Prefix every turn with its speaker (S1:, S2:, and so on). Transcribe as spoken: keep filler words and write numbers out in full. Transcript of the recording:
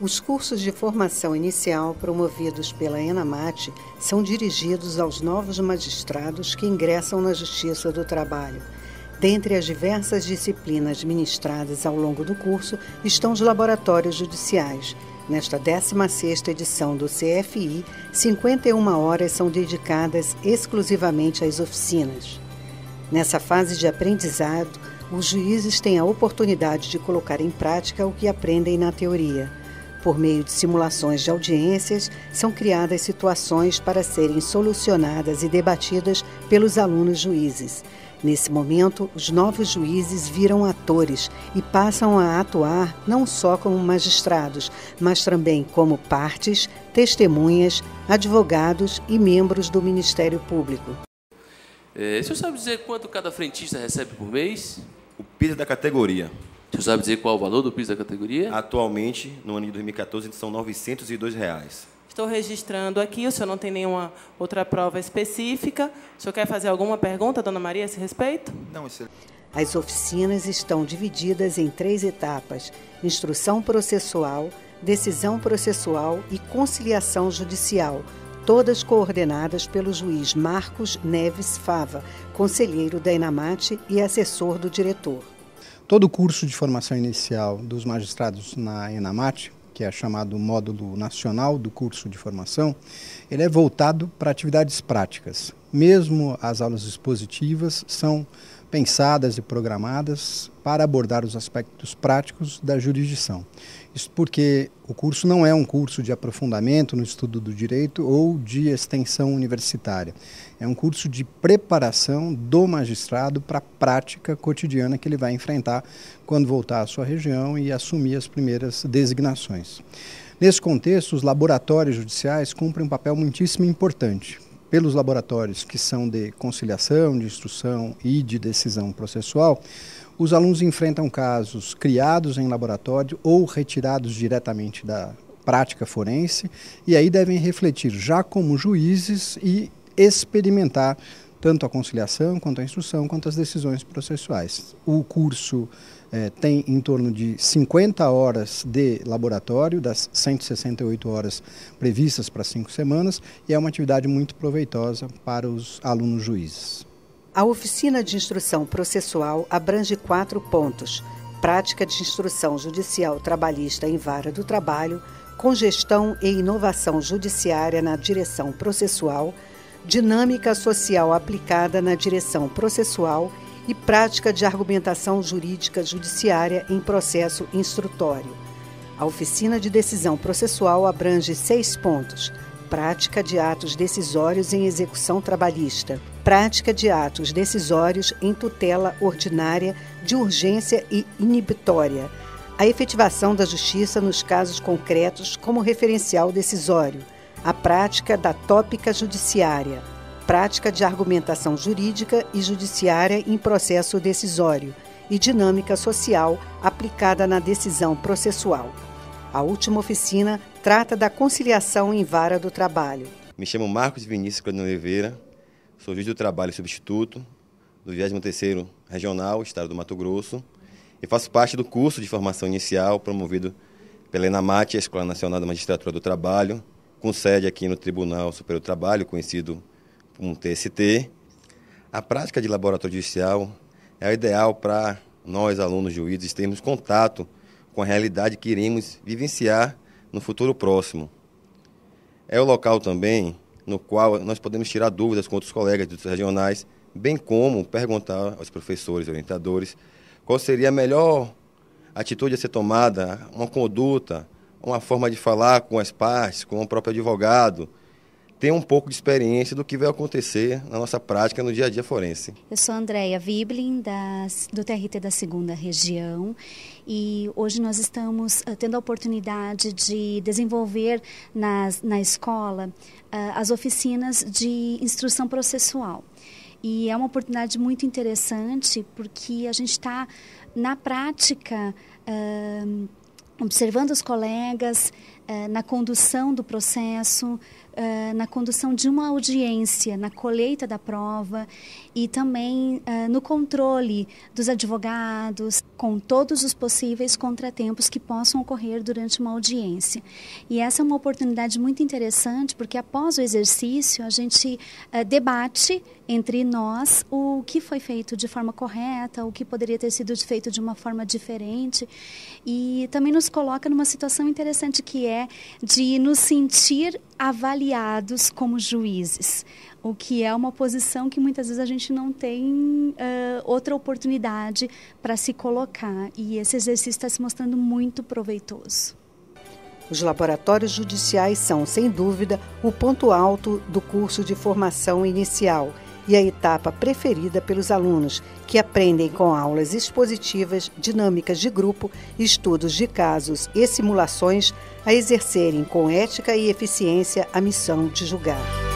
S1: Os cursos de formação inicial promovidos pela ENAMAT são dirigidos aos novos magistrados que ingressam na Justiça do Trabalho. Dentre as diversas disciplinas ministradas ao longo do curso estão os laboratórios judiciais. Nesta décima sexta edição do C F I, cinquenta e uma horas são dedicadas exclusivamente às oficinas. Nessa fase de aprendizado, os juízes têm a oportunidade de colocar em prática o que aprendem na teoria. Por meio de simulações de audiências, são criadas situações para serem solucionadas e debatidas pelos alunos juízes. Nesse momento, os novos juízes viram atores e passam a atuar não só como magistrados, mas também como partes, testemunhas, advogados e membros do Ministério Público.
S2: É, o senhor sabe dizer quanto cada frentista recebe por mês?
S3: O piso da categoria.
S2: O senhor sabe dizer qual o valor do piso da categoria?
S3: Atualmente, no ano de dois mil e quatorze, são novecentos e dois reais.
S4: Estou registrando aqui, o senhor não tem nenhuma outra prova específica. O senhor quer fazer alguma pergunta, dona Maria, a esse respeito?
S3: Não, isso...
S1: As oficinas estão divididas em três etapas: instrução processual, decisão processual e conciliação judicial, todas coordenadas pelo juiz Marcos Neves Fava, conselheiro da ENAMAT e assessor do diretor.
S5: Todo o curso de formação inicial dos magistrados na ENAMAT, que é chamado Módulo Nacional do Curso de Formação, ele é voltado para atividades práticas. Mesmo as aulas expositivas são pensadas e programadas para abordar os aspectos práticos da jurisdição. Isso porque o curso não é um curso de aprofundamento no estudo do direito ou de extensão universitária. É um curso de preparação do magistrado para a prática cotidiana que ele vai enfrentar quando voltar à sua região e assumir as primeiras designações. Nesse contexto, os laboratórios judiciais cumprem um papel muitíssimo importante. Pelos laboratórios que são de conciliação, de instrução e de decisão processual, os alunos enfrentam casos criados em laboratório ou retirados diretamente da prática forense e aí devem refletir já como juízes e experimentar tanto a conciliação, quanto a instrução, quanto as decisões processuais. O curso eh, tem em torno de cinquenta horas de laboratório, das cento e sessenta e oito horas previstas para cinco semanas, e é uma atividade muito proveitosa para os alunos juízes.
S1: A oficina de instrução processual abrange quatro pontos: prática de instrução judicial trabalhista em vara do trabalho, congestão e inovação judiciária na direção processual, dinâmica social aplicada na direção processual e prática de argumentação jurídica judiciária em processo instrutório. A oficina de decisão processual abrange seis pontos: prática de atos decisórios em execução trabalhista, prática de atos decisórios em tutela ordinária de urgência e inibitória, a efetivação da justiça nos casos concretos como referencial decisório, a prática da tópica judiciária, prática de argumentação jurídica e judiciária em processo decisório e dinâmica social aplicada na decisão processual. A última oficina trata da conciliação em vara do trabalho.
S3: Me chamo Marcos Vinícius Claudino Oliveira, sou juiz do trabalho substituto do vigésimo terceiro Regional, Estado do Mato Grosso, e faço parte do curso de formação inicial promovido pela ENAMAT, a Escola Nacional da Magistratura do Trabalho, com sede aqui no Tribunal Superior do Trabalho, conhecido como T S T. A prática de laboratório judicial é o ideal para nós, alunos juízes, termos contato com a realidade que iremos vivenciar no futuro próximo. É o local também no qual nós podemos tirar dúvidas com outros colegas dos regionais, bem como perguntar aos professores e orientadores qual seria a melhor atitude a ser tomada, uma conduta, uma forma de falar com as partes, com o próprio advogado, ter um pouco de experiência do que vai acontecer na nossa prática no dia a dia forense.
S6: Eu sou Andréia Viblin, das, do T R T da segunda Região, e hoje nós estamos uh, tendo a oportunidade de desenvolver nas, na escola uh, as oficinas de instrução processual. E é uma oportunidade muito interessante porque a gente está, na prática, uh, observando os colegas, uh, na condução do processo, uh, na condução de uma audiência, na colheita da prova e também uh, no controle dos advogados, com todos os possíveis contratempos que possam ocorrer durante uma audiência. E essa é uma oportunidade muito interessante, porque após o exercício a gente uh, debate entre nós o que foi feito de forma correta, o que poderia ter sido feito de uma forma diferente, e também nos coloca numa situação interessante, que é de nos sentir avaliados como juízes, o que é uma posição que muitas vezes a gente não tem uh, outra oportunidade para se colocar, e esse exercício está se mostrando muito proveitoso.
S1: Os laboratórios judiciais são, sem dúvida, o ponto alto do curso de formação inicial e a etapa preferida pelos alunos, que aprendem com aulas expositivas, dinâmicas de grupo, estudos de casos e simulações a exercerem com ética e eficiência a missão de julgar.